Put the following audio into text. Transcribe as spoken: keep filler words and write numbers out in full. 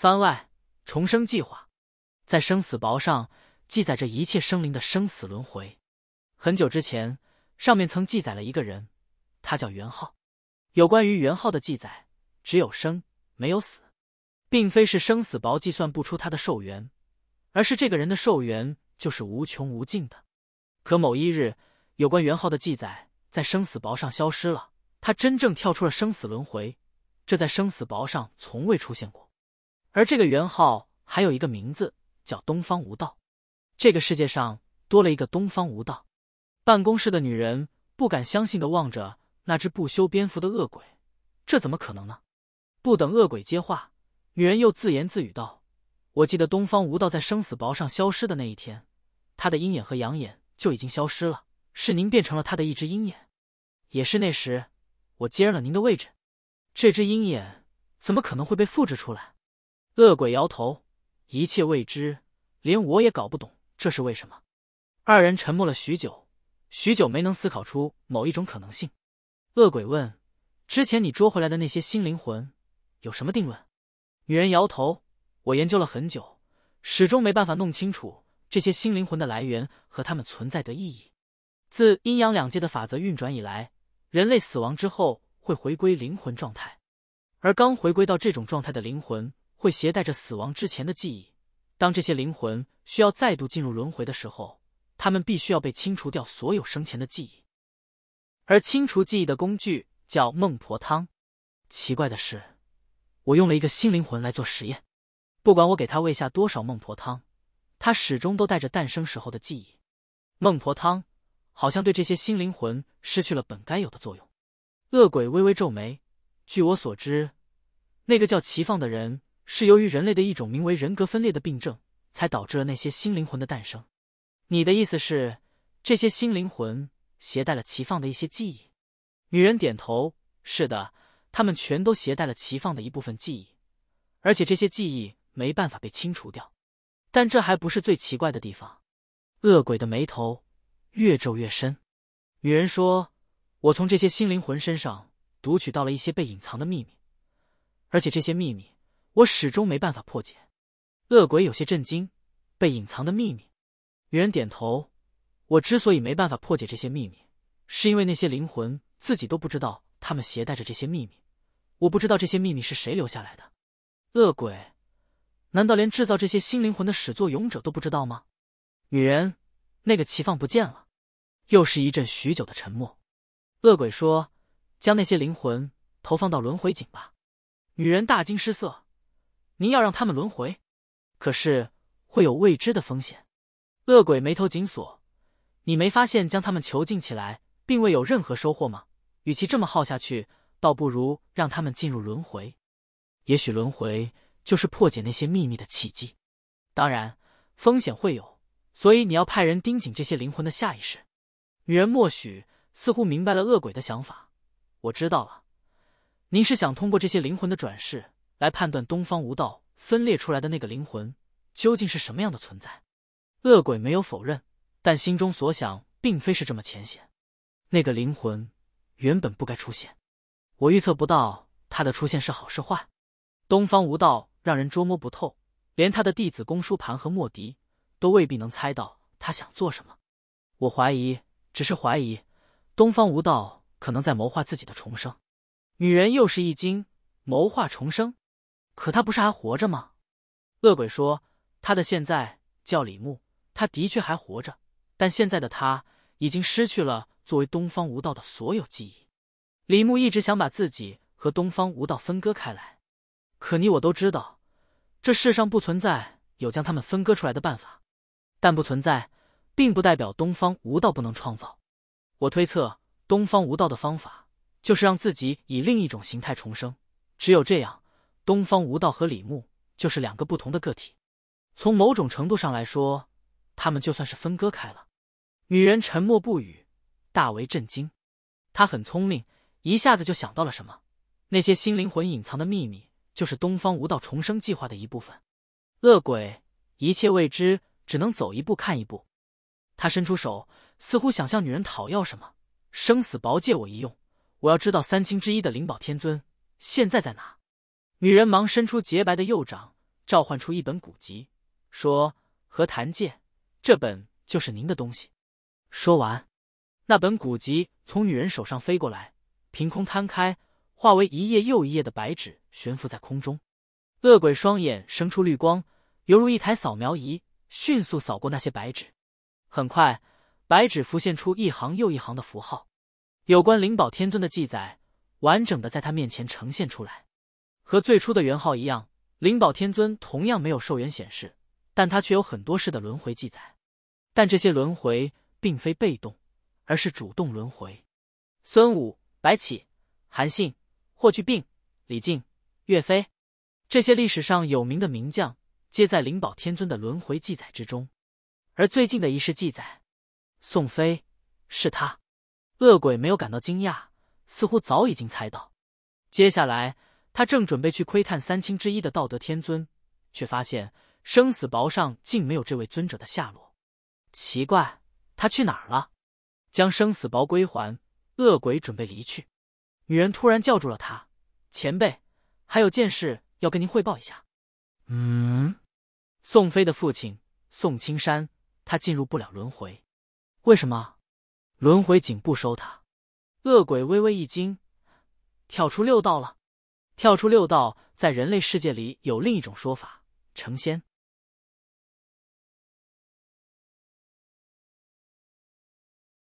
番外重生计划，在生死簿上记载着一切生灵的生死轮回。很久之前，上面曾记载了一个人，他叫元昊。有关于元昊的记载，只有生没有死，并非是生死簿计算不出他的寿元，而是这个人的寿元就是无穷无尽的。可某一日，有关元昊的记载在生死簿上消失了，他真正跳出了生死轮回，这在生死簿上从未出现过。而这个元昊还有一个名字，叫东方无道。这个世界上多了一个东方无道。办公室的女人不敢相信地望着那只不修边幅的恶鬼，这怎么可能呢？不等恶鬼接话，女人又自言自语道：我记得东方无道在生死簿上消失的那一天，他的鹰眼和阳眼就已经消失了，是您变成了他的一只鹰眼，也是那时我接任了您的位置。这只鹰眼怎么可能会被复制出来？恶鬼摇头，一切未知，连我也搞不懂这是为什么。二人沉默了许久，许久没能思考出某一种可能性。恶鬼问：之前你捉回来的那些新灵魂有什么定论？女人摇头：我研究了很久，始终没办法弄清楚这些新灵魂的来源和他们存在的意义。自阴阳两界的法则运转以来，人类死亡之后会回归灵魂状态，而刚回归到这种状态的灵魂会携带着死亡之前的记忆。当这些灵魂需要再度进入轮回的时候，他们必须要被清除掉所有生前的记忆，而清除记忆的工具叫孟婆汤。奇怪的是，我用了一个新灵魂来做实验，不管我给他喂下多少孟婆汤，他始终都带着诞生时候的记忆。孟婆汤好像对这些新灵魂失去了本该有的作用。恶鬼微微皱眉，据我所知，那个叫齐放的人是由于人类的一种名为人格分裂的病症，才导致了那些新灵魂的诞生。你的意思是，这些新灵魂携带了齐放的一些记忆？女人点头，是的，他们全都携带了齐放的一部分记忆，而且这些记忆没办法被清除掉。但这还不是最奇怪的地方。恶鬼的眉头越皱越深。女人说：我从这些新灵魂身上读取到了一些被隐藏的秘密，而且这些秘密我始终没办法破解。恶鬼有些震惊，被隐藏的秘密？女人点头，我之所以没办法破解这些秘密，是因为那些灵魂自己都不知道他们携带着这些秘密，我不知道这些秘密是谁留下来的。恶鬼，难道连制造这些新灵魂的始作俑者都不知道吗？女人，那个齐放不见了。又是一阵许久的沉默。恶鬼说：将那些灵魂投放到轮回井吧。女人大惊失色：您要让他们轮回？可是会有未知的风险。恶鬼眉头紧锁：你没发现将他们囚禁起来并未有任何收获吗？与其这么耗下去，倒不如让他们进入轮回。也许轮回就是破解那些秘密的契机。当然风险会有，所以你要派人盯紧这些灵魂的下意识。女人默许，似乎明白了恶鬼的想法。我知道了，您是想通过这些灵魂的转世来判断东方无道分裂出来的那个灵魂究竟是什么样的存在。恶鬼没有否认，但心中所想并非是这么浅显。那个灵魂原本不该出现，我预测不到他的出现是好是坏。东方无道让人捉摸不透，连他的弟子公输盘和莫迪都未必能猜到他想做什么。我怀疑，只是怀疑，东方无道可能在谋划自己的重生。女人又是一惊：谋划重生？可他不是还活着吗？恶鬼说：他的现在叫李牧，他的确还活着，但现在的他已经失去了作为东方无道的所有记忆。李牧一直想把自己和东方无道分割开来，可你我都知道，这世上不存在有将他们分割出来的办法。但不存在，并不代表东方无道不能创造。我推测，东方无道的方法就是让自己以另一种形态重生，只有这样，东方无道和李牧就是两个不同的个体。从某种程度上来说，他们就算是分割开了。女人沉默不语，大为震惊。她很聪明，一下子就想到了什么。那些新灵魂隐藏的秘密，就是东方无道重生计划的一部分。恶鬼，一切未知，只能走一步看一步。他伸出手，似乎想向女人讨要什么。生死簿借我一用，我要知道三清之一的灵宝天尊现在在哪。女人忙伸出洁白的右掌， 召唤出一本古籍，说：“何谈介，这本就是您的东西。”说完，那本古籍从女人手上飞过来，凭空摊开，化为一页又一页的白纸，悬浮在空中。恶鬼双眼生出绿光，犹如一台扫描仪，迅速扫过那些白纸。很快，白纸浮现出一行又一行的符号，有关灵宝天尊的记载完整的在他面前呈现出来。和最初的元号一样，灵宝天尊同样没有寿元显示，但他却有很多世的轮回记载。但这些轮回并非被动，而是主动轮回。孙武、白起、韩信、霍去病、李靖、岳飞，这些历史上有名的名将，皆在灵宝天尊的轮回记载之中。而最近的一世记载，宋飞是他。恶鬼没有感到惊讶，似乎早已经猜到。接下来他正准备去窥探三清之一的道德天尊，却发现生死簿上竟没有这位尊者的下落。奇怪，他去哪儿了？将生死簿归还，恶鬼准备离去。女人突然叫住了他：“前辈，还有件事要跟您汇报一下。”嗯，宋飞的父亲宋青山，他进入不了轮回。为什么？轮回井不收他。恶鬼微微一惊，跳出六道了。跳出六道在人类世界里有另一种说法，成仙。